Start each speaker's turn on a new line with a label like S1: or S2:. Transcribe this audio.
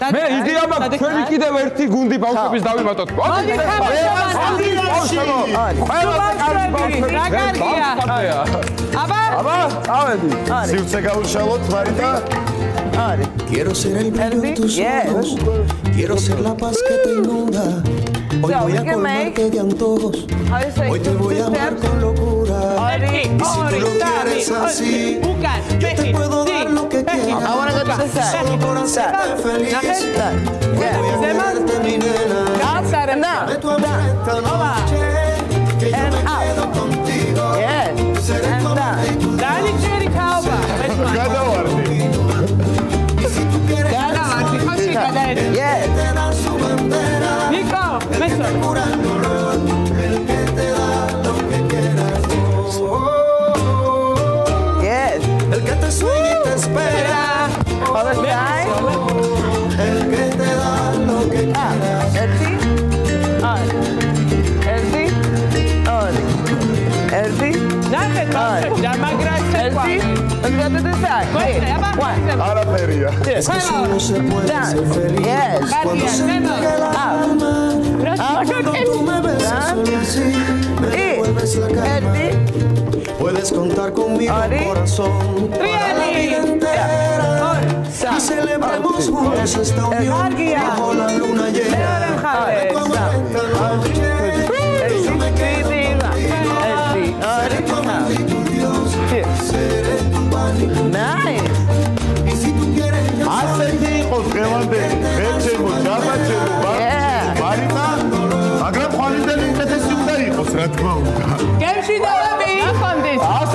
S1: მე იდეა მაქვს ჩვენი კიდევ ერთი გუნდი ბავშვების დავიმატოთ.
S2: მოდი
S1: აბა, წავედი.
S3: სივრცე გაუშალოთ, მარიტა.
S4: Quiero ser el brillo en tus ojos, quiero ser la paz que te inunda. Hoy voy a colmarte de antojos, hoy te voy a amar con locura. Y si tú lo quieres así, yo te puedo dar lo que quieras. Solo por hacerte feliz, voy a tenerte mi nena. Dame tu amor esta noche, que yo me quedo contigo. Seré tu amante y tu
S2: Yes.
S4: te da su bandera.
S2: Nico, messo.
S4: Cura el dolor, el que te da lo que quieras.
S2: Yes.
S4: El que te sueña y te espera.
S2: Other side.
S4: El que te da lo que quieras.
S2: Elsie. On. Elsie. On. Elsie.
S1: Nothing.
S2: Elsie. Let's go to this side. Wait. One.
S3: Άρα φέρια.
S4: Es que solo se puede ser feliz
S2: Yes.
S4: cuando se entrega el alma. Cuando tú me besas solo así, me devuelves la calma. Puedes contar conmigo, corazón, para la vida entera. Y celebremos juntos esta unión bajo la luna llena. Dame tu amor esta noche, que yo me quedo contigo. Seré tu amante y tu Dios, seré tu pan y tu
S2: Nice.
S4: y si tú quieres ya
S3: ასეთი იყოს დღევანდელი მეჩემო ჯაბაჩემო მარიტა მაგრამ ხვალინდელი უკეთესი უნდა იყოს რა თქმა უნდა
S2: Gemshi Davi.
S3: ასე